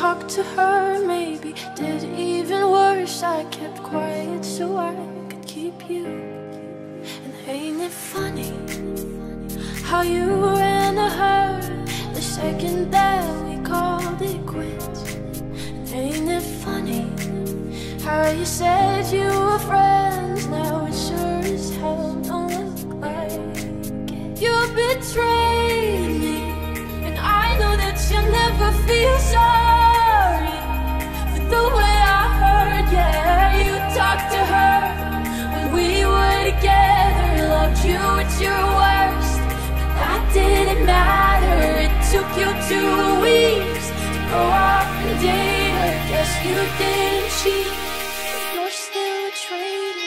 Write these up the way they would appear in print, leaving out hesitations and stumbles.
talk to her, maybe did even worse. I kept quiet so I could keep you. And ain't it funny how you ran to her the second that we called it quits? And ain't it funny how you said you were friends, now it sure as hell don't look like it. You betrayed me, and I know that you'll never feel sorry for the way I heard. Yeah, you talked to her when we were together, loved you at your worst, but that didn't matter. It took you 2 weeks to go off and date her. Guess you didn't cheat, but you're still a traitor.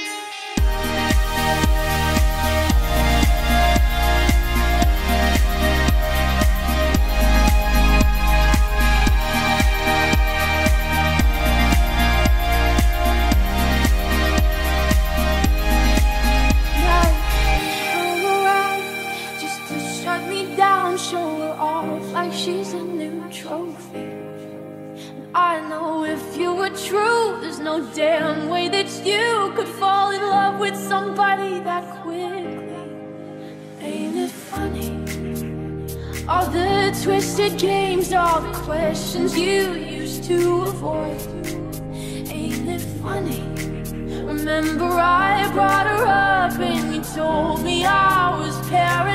Show her off like she's a new trophy. And I know if you were true, there's no damn way that you could fall in love with somebody that quickly. Ain't it funny? All the twisted games, all the questions you used to avoid. Ain't it funny? Remember I brought her up and you told me I was paranoid.